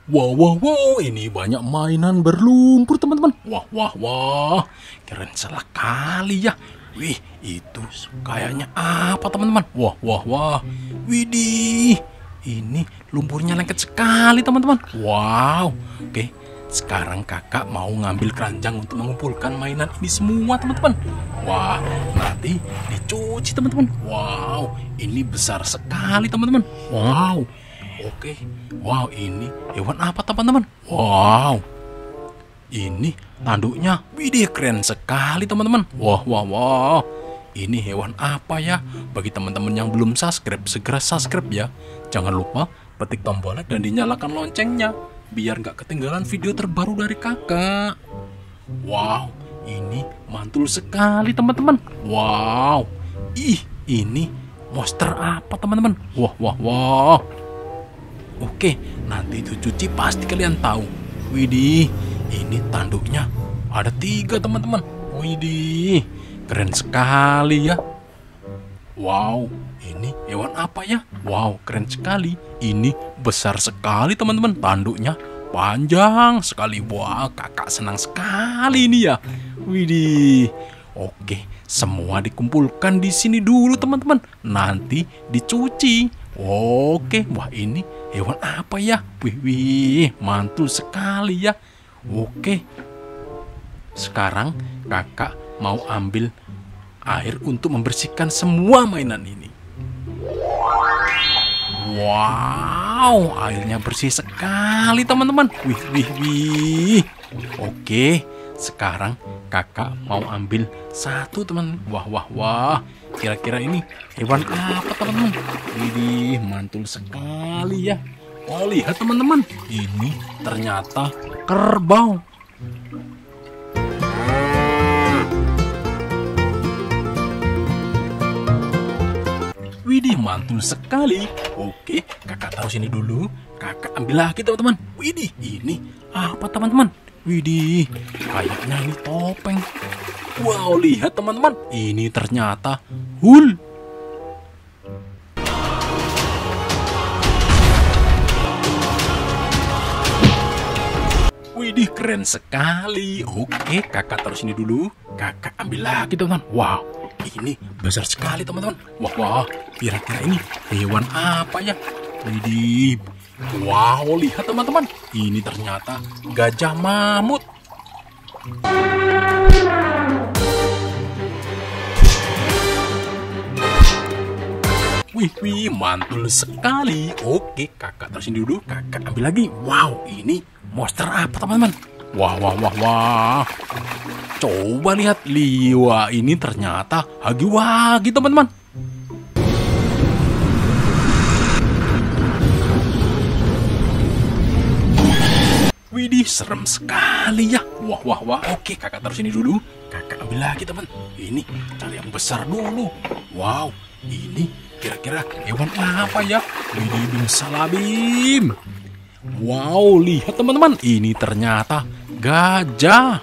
Wow, wow, wow, ini banyak mainan berlumpur teman-teman. Wah, wah, wah, keren sekali ya. Wih, itu kayaknya apa teman-teman? Wah, wah, wah, widih, ini lumpurnya lengket sekali teman-teman. Wow, oke. Sekarang kakak mau ngambil keranjang untuk mengumpulkan mainan ini semua teman-teman. Wah, nanti dicuci teman-teman. Wow, ini besar sekali teman-teman. Wow. Oke, wow, ini hewan apa teman-teman? Wow, ini tanduknya, widih, keren sekali teman-teman. Wah, wah, wah, ini hewan apa ya? Bagi teman-teman yang belum subscribe, segera subscribe ya. Jangan lupa petik tombol like dan dinyalakan loncengnya, biar nggak ketinggalan video terbaru dari kakak. Wow, ini mantul sekali teman-teman. Wow, ini monster apa teman-teman? Wah, wah, wah. Oke, nanti dicuci pasti kalian tahu. Widih, ini tanduknya ada 3 teman-teman. Widih, keren sekali ya. Wow, ini hewan apa ya? Wow, keren sekali. Ini besar sekali teman-teman. Tanduknya panjang sekali. Wah, kakak senang sekali ini ya. Widih. Oke, semua dikumpulkan di sini dulu teman-teman. Nanti dicuci. Oke, wah, ini hewan apa ya? Wih, mantul sekali ya. Oke, sekarang kakak mau ambil air untuk membersihkan semua mainan ini. Wow, airnya bersih sekali teman-teman. Wih. Oke, sekarang kakak mau ambil satu teman. Wah. Kira-kira ini hewan apa teman-teman? Ini mantul sekali ya. Oh, lihat teman-teman, ini ternyata kerbau. Widih, mantul sekali. Oke, kakak taruh sini dulu. Kakak ambil lagi teman-teman. Widih, ini apa teman-teman? Widih, kayaknya ini topeng. Wow, lihat teman-teman, ini ternyata Hulk. Widih, keren sekali. Oke, kakak taruh sini dulu. Kakak ambil lagi teman-teman. Wow, ini besar sekali teman-teman. Wah, kira-kira ini hewan apa ya? Widih. Wow, lihat teman-teman, ini ternyata gajah mamut. Wih, mantul sekali. Oke, kakak taruh sini dulu. Kakak ambil lagi. Wow, ini monster apa teman-teman? Wah. Coba lihat. Wah, ini ternyata Hagi-Wagi teman-teman. Widih, serem sekali ya. Wah. Oke, kakak taruh sini dulu. Kakak ambil lagi teman. Ini cari yang besar dulu. Wow, ini kira-kira hewan apa ya? Widih, bimsalabim. Wow, lihat teman-teman, ini ternyata gajah.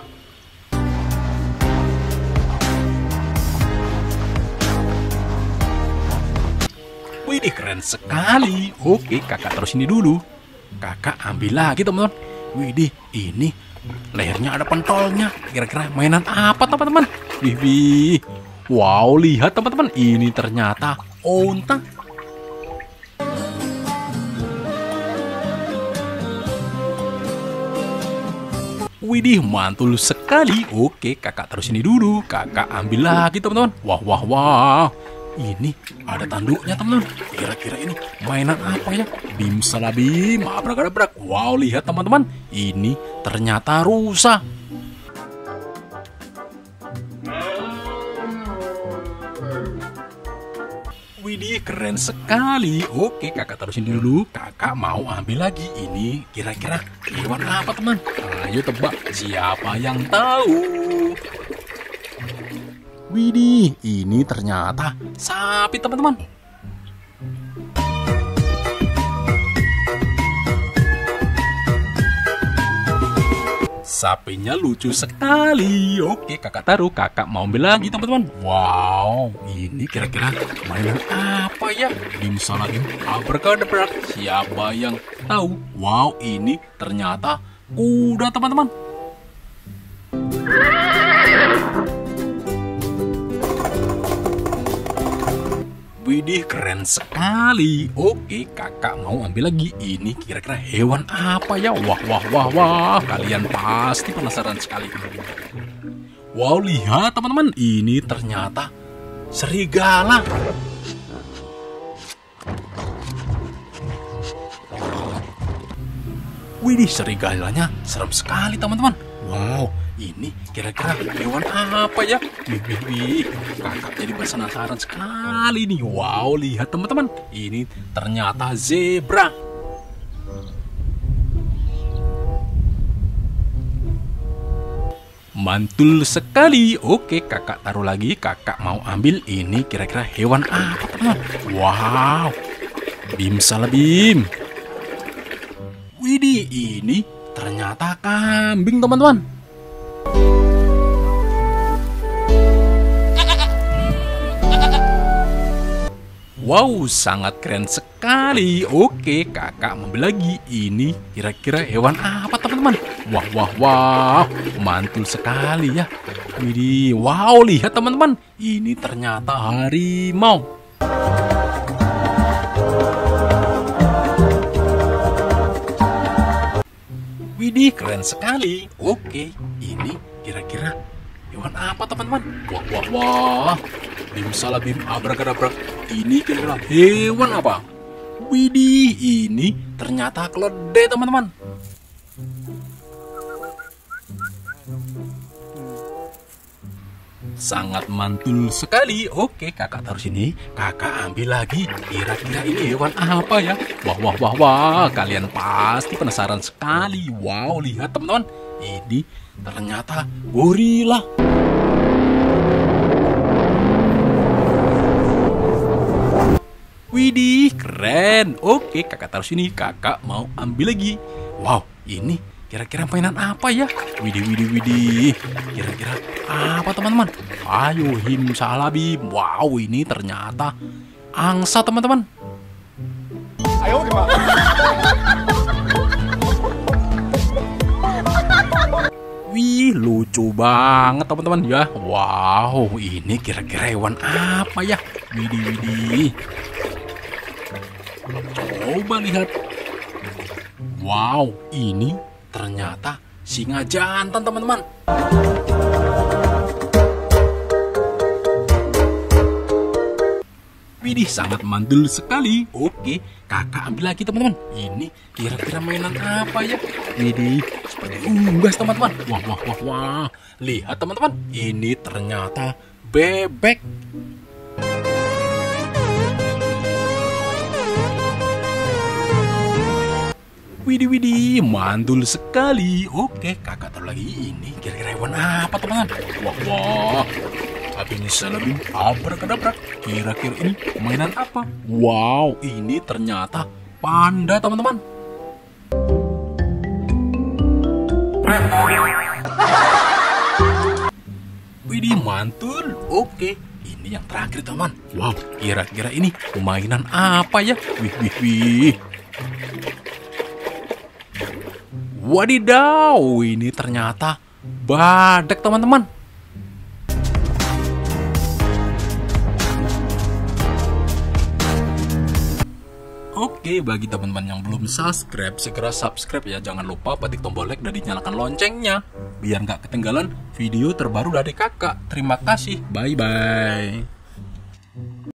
Widih, keren sekali. Oke, kakak taruh sini dulu. Kakak ambil lagi teman-teman. Widih, ini lehernya ada pentolnya. Kira-kira mainan apa teman-teman? Wih. Wow, lihat teman-teman, ini ternyata onta. Widih, mantul sekali. Oke, kakak taruh sini dulu. Kakak ambil lagi teman-teman. Wah. Ini ada tanduknya teman-teman. Kira-kira ini mainan apa ya? Bimsalabim, abrak-abrak. Wow, lihat teman-teman, ini ternyata rusa. Widih, keren sekali. Oke, kakak taruh sini dulu. Kakak mau ambil lagi. Ini kira-kira hewan apa teman? Ayo tebak, siapa yang tahu? Widih, ini ternyata sapi teman-teman. sapinya lucu sekali. Oke, kakak taruh. Kakak mau ambil lagi, teman-teman. Wow, ini kira-kira mainan apa ya? Dimsalahin abrakadabrak. Siapa yang tahu? Wow, ini ternyata kuda, teman-teman. Widih, keren sekali. Oke, kakak mau ambil lagi. Ini kira-kira hewan apa ya? Wah, wah, wah, wah. Kalian pasti penasaran sekali. Wow, lihat teman-teman. Ini ternyata serigala. Widih, serigalanya serem sekali teman-teman. Wow, ini kira-kira hewan apa ya? Wih, kakak jadi penasaran sekali nih. Wow, lihat teman-teman, ini ternyata zebra. Mantul sekali. Oke, kakak taruh lagi. Kakak mau ambil ini kira-kira hewan apa teman-teman? Wow, bimsalabim. Widih, ini ternyata kambing teman-teman. Wow, sangat keren sekali. Oke, kakak ambil lagi. Ini kira-kira hewan apa teman-teman? Wah, wah, wah. Mantul sekali ya. Widih, wow, lihat teman-teman. Ini ternyata harimau. Widih, keren sekali. Oke, ini kira-kira hewan apa teman-teman? Wah, wah, wah. Bimsalabim abrakadabrak. Ini kira-kira hewan apa? Widih, ini ternyata keledai teman-teman. Sangat mantul sekali. Oke, kakak taruh sini. Kakak ambil lagi. Kira-kira ini hewan apa ya? Wah, wah, wah, wah. Kalian pasti penasaran sekali. Wow, lihat teman-teman. Ini ternyata gorila. Widih, keren. Oke, kakak taruh sini. Kakak mau ambil lagi. Wow, ini kira-kira mainan apa ya? Widih, widih, widih. Kira-kira apa teman-teman? Ayo, himsalabim. Wow, ini ternyata angsa teman-teman. Ayo, gimana? Wih, lucu banget teman-teman ya. Wow, ini kira-kira hewan apa ya? Widih, widih. Coba lihat. Wow, ini ternyata singa jantan teman-teman. Widih, sangat mantul sekali. Oke, kakak ambil lagi teman-teman. Ini kira-kira mainan apa ya? Widih, seperti unggas teman-teman. Wah, wah, wah, wah. Lihat teman-teman, ini ternyata bebek. Widih, widih, mantul sekali. Oke, kakak taruh lagi. Ini kira-kira hewan apa teman-teman? Wah, wah. Abinisalabim abrakadabrak. Kira-kira ini mainan apa? Wow, ini ternyata panda teman-teman. Widih, mantul. Oke, ini yang terakhir teman. Wow, kira-kira ini mainan apa ya? Wih, wih, wih. Wadidaw, ini ternyata badak teman-teman. Oke, bagi teman-teman yang belum subscribe, segera subscribe ya. Jangan lupa petik tombol like dan dinyalakan loncengnya, biar nggak ketinggalan video terbaru dari kakak. Terima kasih, bye-bye.